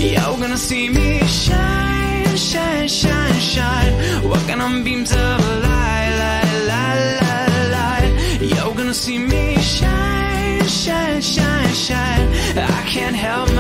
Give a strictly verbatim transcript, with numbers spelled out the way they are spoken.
You're gonna see me shine, shine, shine, shine, walking on beams of light, light, light, light, light. You're gonna see me shine, shine, shine, shine. I can't help